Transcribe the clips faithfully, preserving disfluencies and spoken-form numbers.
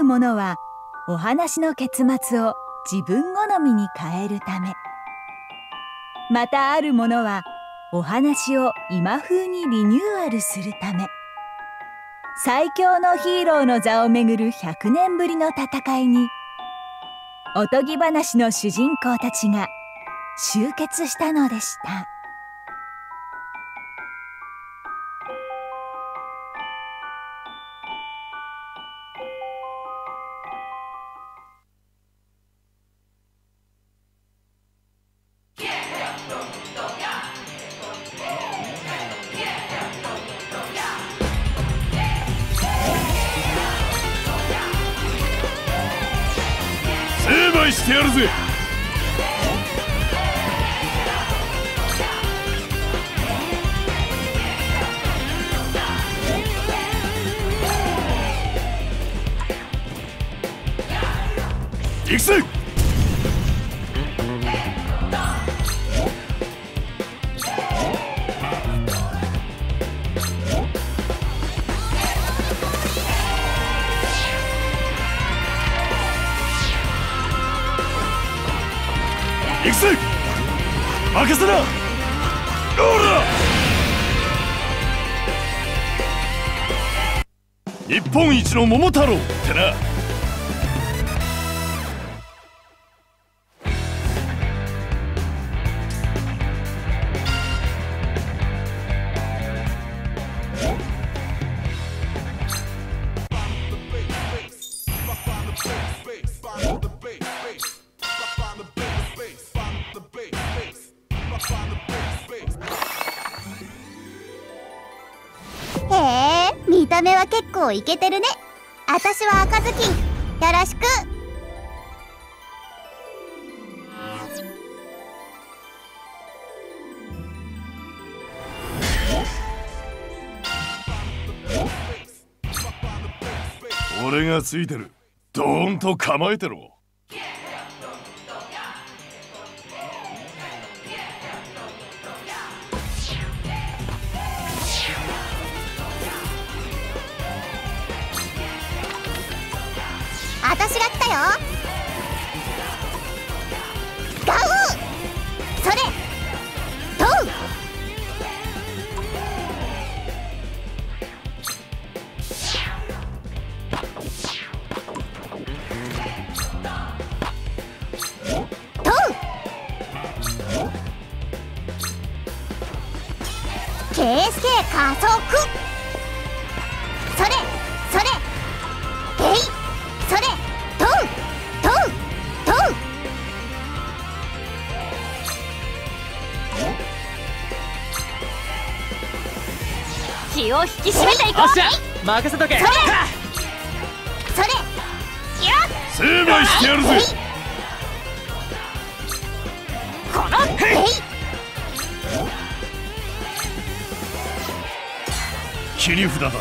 る者はお話の結末を自分好みに変えるため、またある者はお話を今風にリニューアルするため、最強のヒーローの座をめぐるひゃくねんぶりの戦いに、おとぎ話の主人公たちが集結したのでした。 成敗してやるぜ。行くぜ。行くぜ。任せな。おら。日本一の桃太郎ってな。 へえ、見た目は結構イケてるね。あたしは赤ずきん、よろしく。 俺がついてる。ドーンと構えてろ。 あたしが来たよ。ガオー。それドウ。ドウ。ケースケー加速。それそれえい。それドウドウドウ。 気を引き締めていこう。任せとけ。それそれやっ成敗してやるぜ。 このえい。 切り札だぜ。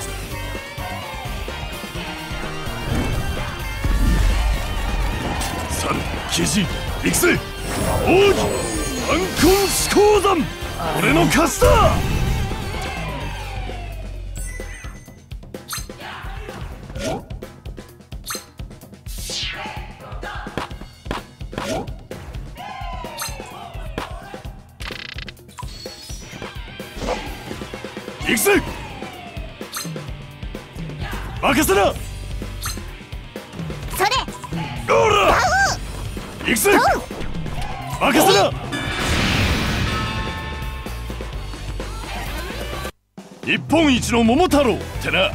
キジ行くぜ。奥義暗魂四鉱山、俺の勝ちだ。行くぜ。任せな。 それおら。行くぜ。任せな。日本一の桃太郎ってな。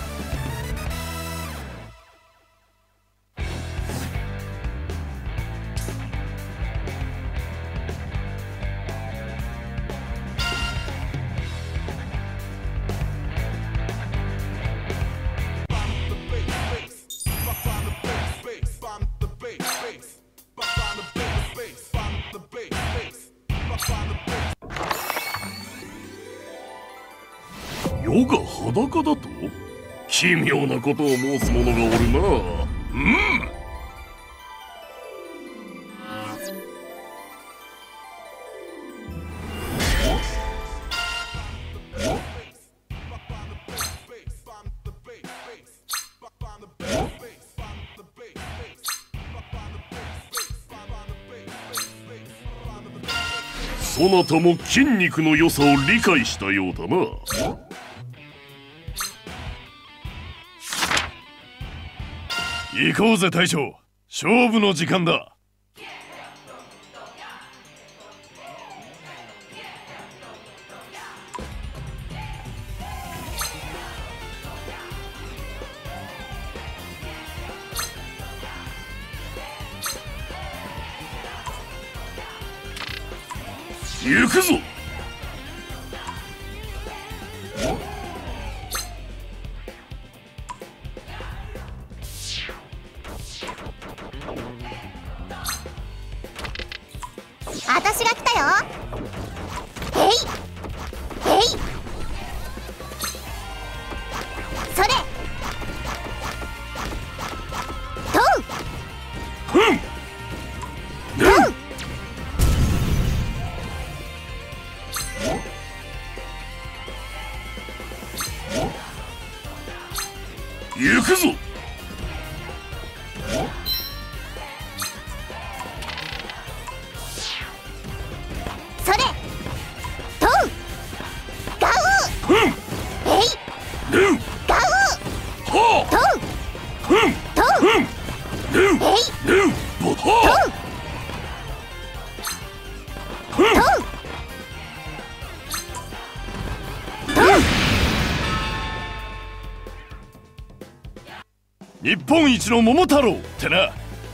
世が裸だと？奇妙なことを申す者がおるな。うん。 そなたも筋肉の良さを理解したようだな。 行こうぜ隊長、勝負の時間だ。 行くぞ。 私が来たよ。へいへい、それトンふんトン、 行くぞ。 それトンガオー、 ふんえいルンガオはー、トンあふんトンふんルンえいルンボはあふんトントン、 日本一の桃太郎ってな。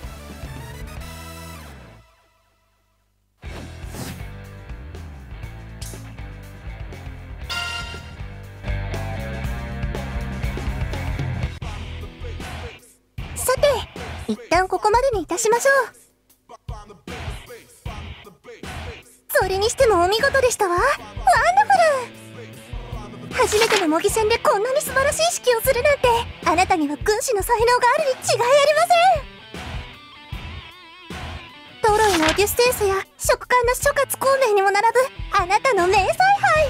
さて一旦ここまでにいたしましょう。それにしてもお見事でしたわ。ワンダフル。初めての模擬戦でこんなに素晴らしい指揮をするなんて、あなたには軍師の才能があるに違いありません。トロイのオデュッセウスや食感の諸葛孔明にも並ぶあなたの名采配。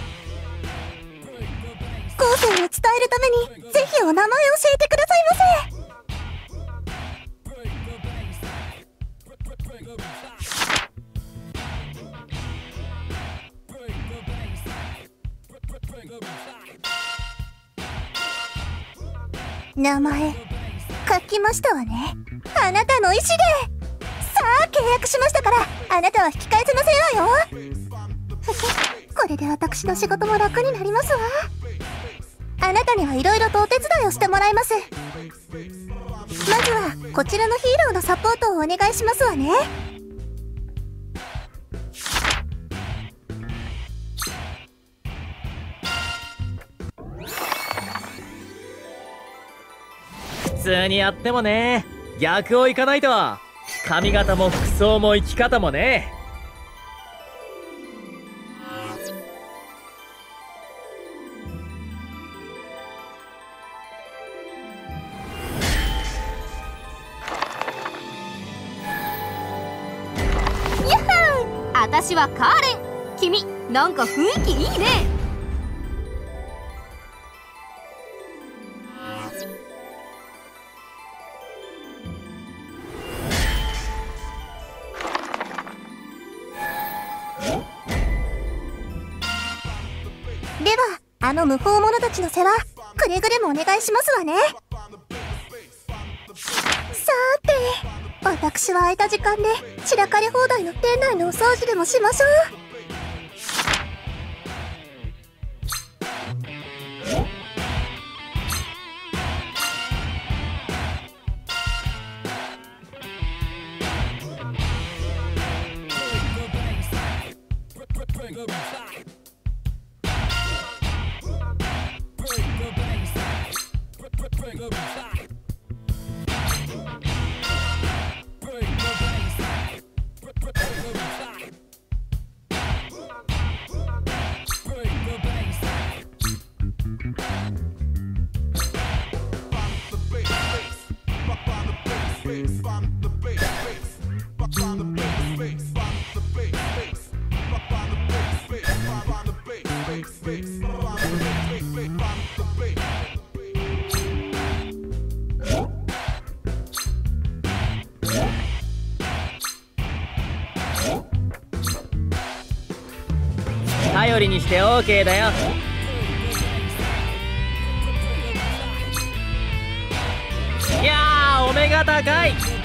後世に伝えるためにぜひお名前を教えてくださいませ。名前書きましたわね。あなたの意思で。さあ契約しましたから、あなたは引き返せませんわよ。これで私の仕事も楽になりますわ。あなたにはいろいろとお手伝いをしてもらいます。まずはこちらのヒーローのサポートをお願いしますわね。 普通にやってもね、逆をいかないと。髪型も服装も生き方もね。 やっはー、私はカーレン。君なんか雰囲気いいね。 ではあの無法者たちの世話くれぐれもお願いしますわね。さーて私は空いた時間で散らかり放題の店内のお掃除でもしましょう。 頼りにして オーケー だよ。いやー、お目が高い。